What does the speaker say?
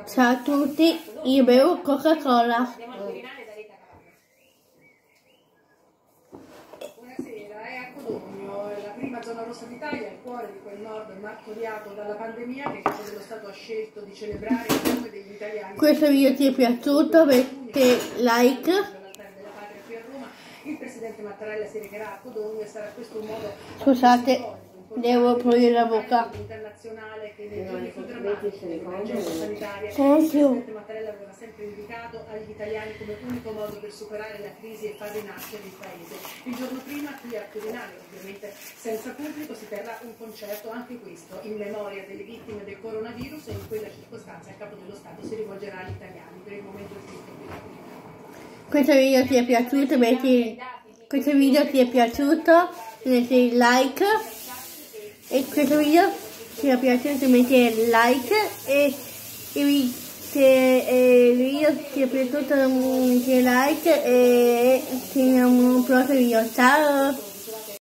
Ciao a tutti, io bevo Coca-Cola. Buonasera, è a Codogno, la prima zona rossa d'Italia, il cuore di quel nord martoriato dalla pandemia che il Capo dello Stato ha scelto di celebrare in nome degli italiani. Questo video ti è piaciuto? Metti like. Il presidente Mattarella si recherà a Codogno e sarà questo un modo. Scusate, devo pulire la bocca. Internazionale che nei giorni più drammatici dell'emergenza sanitaria il presidente Mattarella aveva sempre indicato agli italiani come unico modo per superare la crisi e far rinascere il paese. Il giorno prima qui a Quirinale, ovviamente senza pubblico, si terrà un concerto, anche questo in memoria delle vittime del coronavirus, e in quella circostanza il Capo dello Stato si rivolgerà agli italiani. Per il momento è tutto. Questo video ti è piaciuto, metti like, e questo video ti è piaciuto, metti like, e il video ti è piaciuto, metti like, e ci vediamo al prossimo video. Ciao!